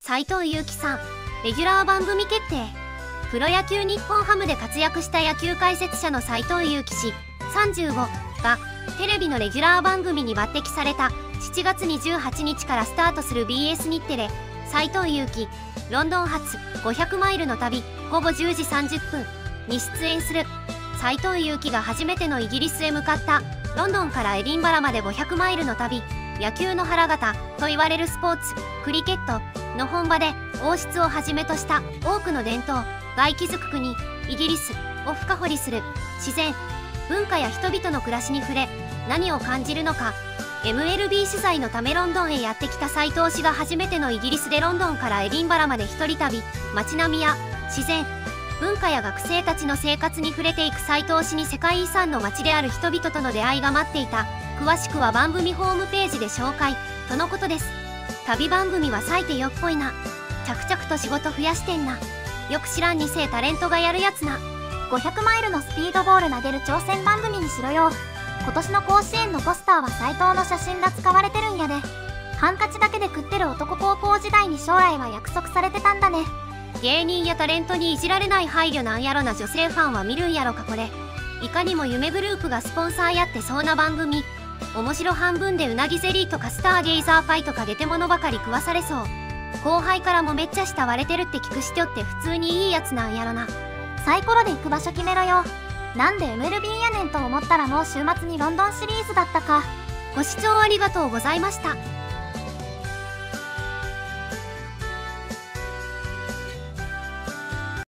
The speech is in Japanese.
斉藤佑樹さん、レギュラー番組決定。プロ野球日本ハムで活躍した野球解説者の斉藤佑樹氏35がテレビのレギュラー番組に抜擢された7月28日からスタートする BS 日テレ斉藤佑樹ロンドン発500マイルの旅午後10時30分に出演する。斉藤佑樹が初めてのイギリスへ向かったロンドンからエディンバラまで500マイルの旅。野球の腹形と言われるスポーツクリケットの本場で王室をはじめとした多くの伝統が息づく国イギリスを深掘りする。自然文化や人々の暮らしに触れ何を感じるのか。 MLB 取材のためロンドンへやってきた斉藤氏が初めてのイギリスでロンドンからエディンバラまで一人旅。街並みや自然文化や学生たちの生活に触れていく斉藤氏に世界遺産の街である人々との出会いが待っていた。詳しくは番組ホームページで紹介とのことです。旅番組は咲いてよっぽいな。着々と仕事増やしてんな。よく知らん2世タレントがやるやつな。 500マイルのスピードボール投げる挑戦番組にしろよ。今年の甲子園のポスターは斉藤の写真が使われてるんやで。ハンカチだけで食ってる男高校時代に将来は約束されてたんだね。 芸人やタレントにいじられない配慮なんやろな。女性ファンは見るんやろかこれ。いかにも夢グループがスポンサーやってそうな番組。面白半分でうなぎゼリーとかスターゲイザーパイとか出て物ばかり食わされそう。後輩からもめっちゃ慕われてるって聞くしとって普通にいいやつなんやろな。 サイコロで行く場所決めろよ。なんで MLB やねんと思ったらもう週末にロンドンシリーズだったか。 ご視聴ありがとうございました。